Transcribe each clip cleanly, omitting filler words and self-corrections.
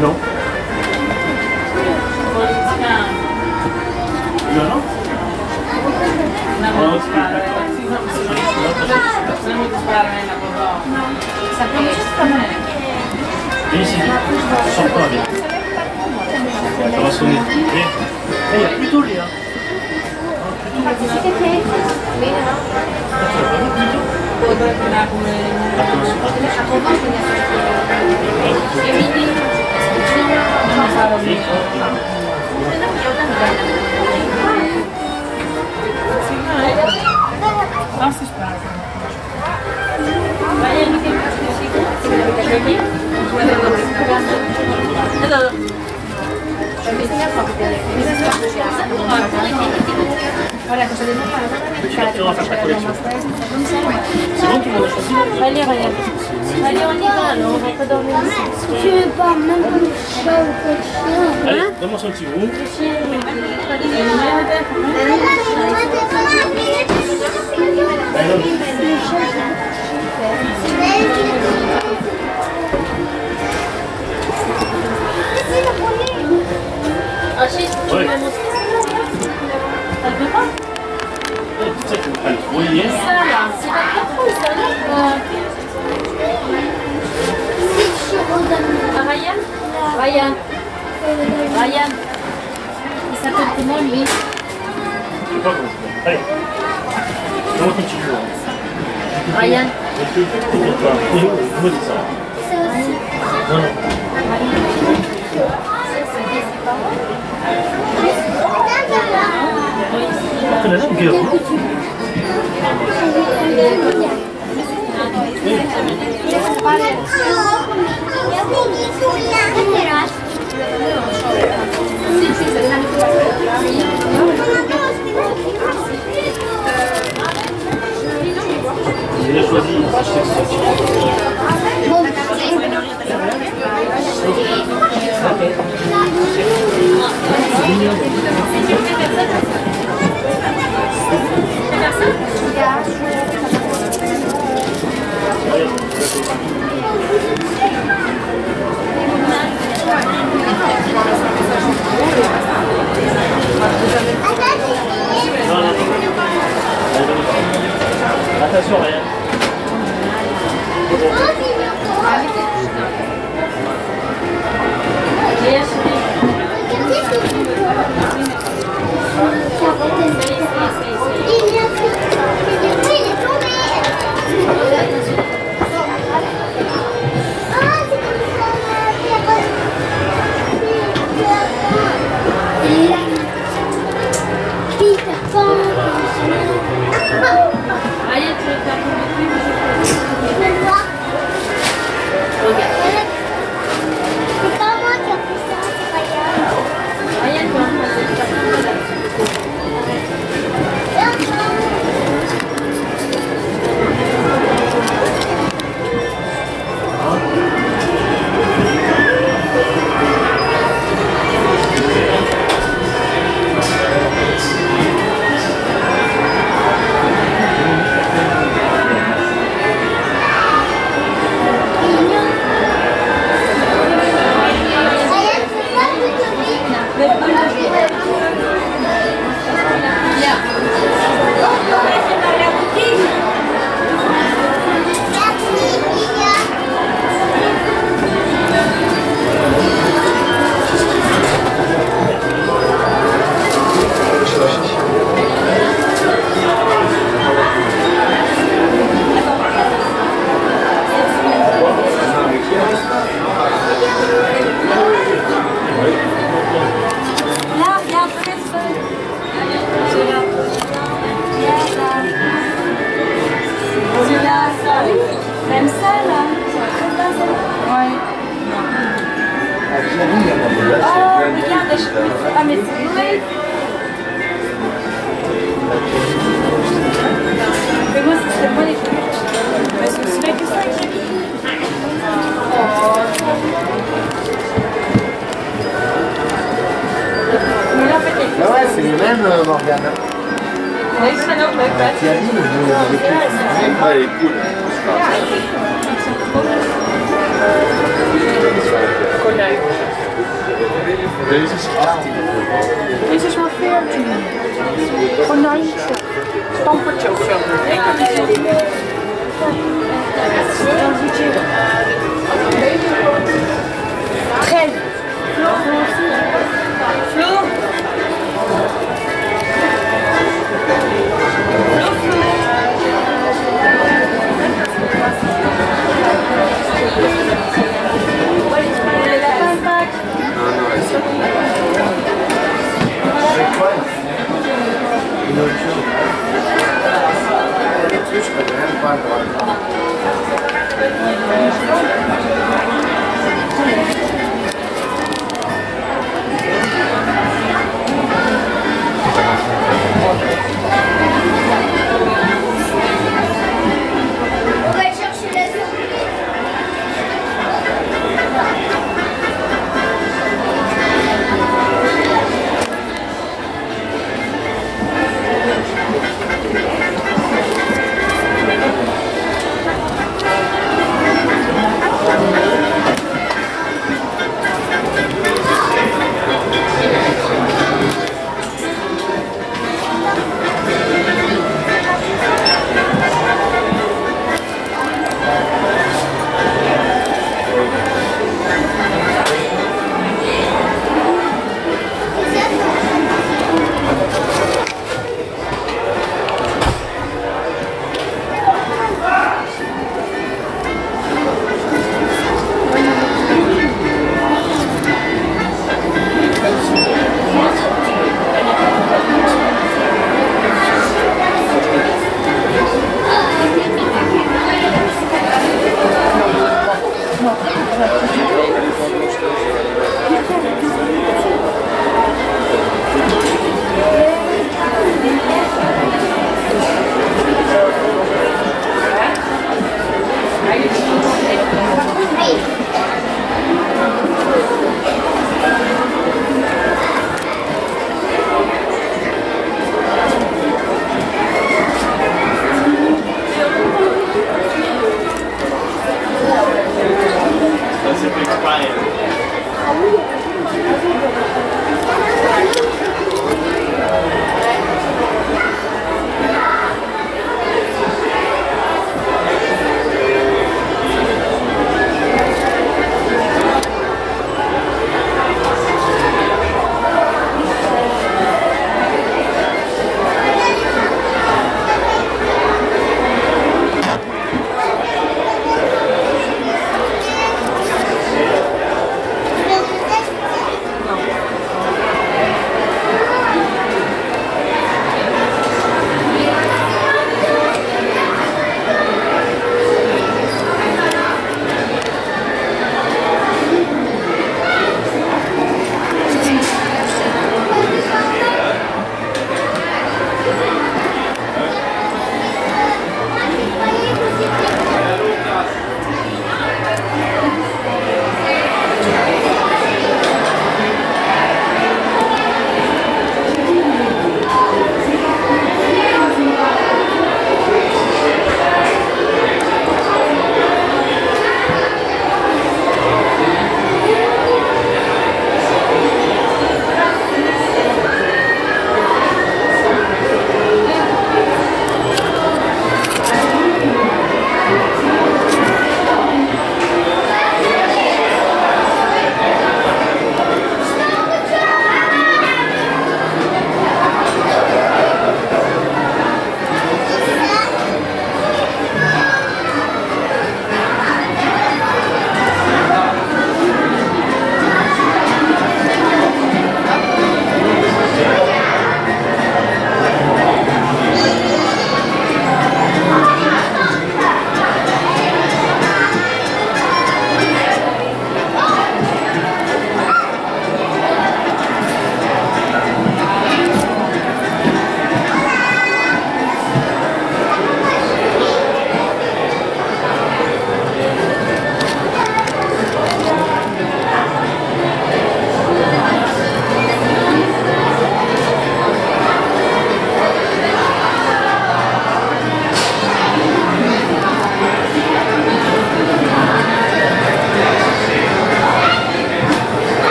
Non. No, no? Non sparare. Non mi sparare una cosa. Sapete? Vieni, si sent pas bien. Ça va sonner. Viens. Il y a plutôt Léa. Non, si spara. Voilà, cosa devo fare? On va faire ta collection. C'est bon, tout le monde a choisi? Allez, regarde. Allez, on y va, alors, on va pas dormir ici. Si tu veux pas, même comme le chat ou quoi de chien. Allez, donne-moi son petit bout. Achille, tu veux montrer? Elle veut pas? Tu sais qu'on va le trouver. Ça là, c'est pas trop ça là. Ryan? Ryan. Ryan. Il s'appelle comment lui? Je sais pas comment je fais. Allez. Comment tu joues? Ryan. Moi, c'est ça. Non, non. C'est la langue gueule. Il a choisi. Attention, rien. Même ça là, ouais. Oh, regarde, ah mais c'est vrai. Mais moi, ce serait pas les couleurs. Mais ce serait que ça que j'ai mis. Mais là, en fait, il y a ouais, c'est les mêmes, Morgane. Oui, c'est notre backpack. Tu as dit, Ouais, elle est cool. Collègue. Deze is 18. Deze is maar 14. Konijntje. Stampertje of zo. Geen. Vloer. Tussen de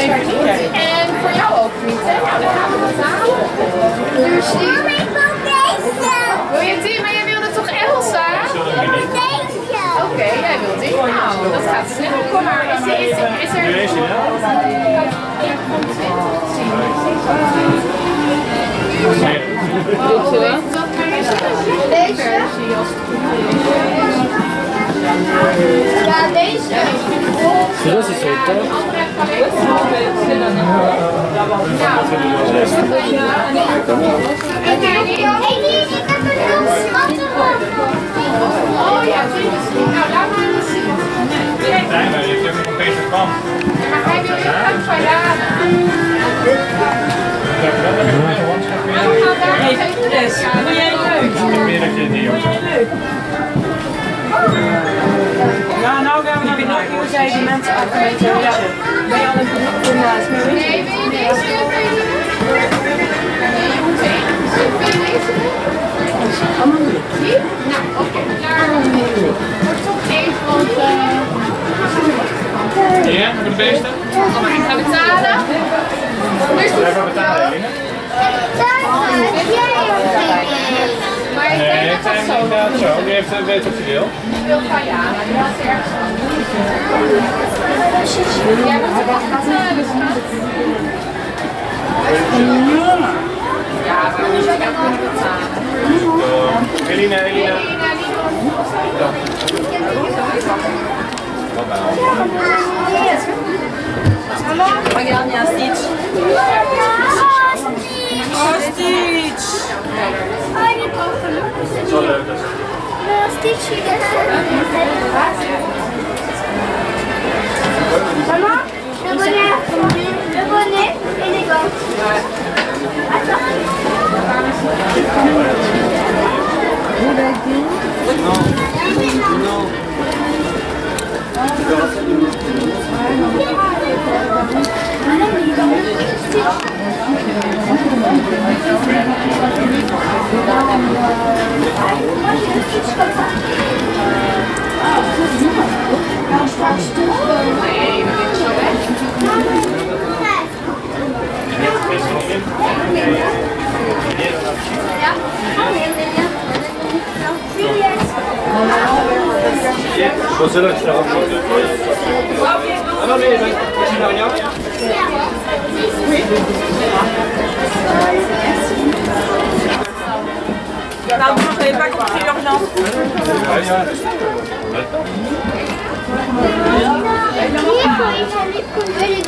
En voor jou ook niet, hè? Nou, dan gaan we dat halen. Wil je die? Maar jij wilde toch Elsa? Oké, jij wilt die. Nou, dat gaat snel. Kom maar. Is er... Deze, ja? Deze? Ja, deze. Dat is het, hè? Oh ja, nou laat maar eens zien. Nee, maar je hebt nog een beetje van. Maar hij wil heel graag van Jana. Vond jij leuk? Meer dat je die ook. Ja, nou gaan we naar de hoe zij die mensen afgemeenten. Ja. Ben je al een naast me? Nee, wil je deze? Nee, je moet één. Wil je deze? Die? Nou, oké. Wordt toch even wat... Ja, voor de beesten? Kom maar, ik ga betalen. Even betalen, Eline. Maar ik Nee, denk het dat zijn dat zo. inderdaad zo. Die heeft weet wat je wil. Ik wil van Jana, die was ergens anders. Jij moet er wat betalen, schat. Ja, maar nu zou ik ook niet betalen. Eline. Magdalena Stitch. Oh, Stitch. Zo leuk. Maman, le bonnet et les gants. Wat zullen we erop doen? En dan weer, is hij nou aan jou? Nou, doe nog even, pak op de urgence. Hier voor je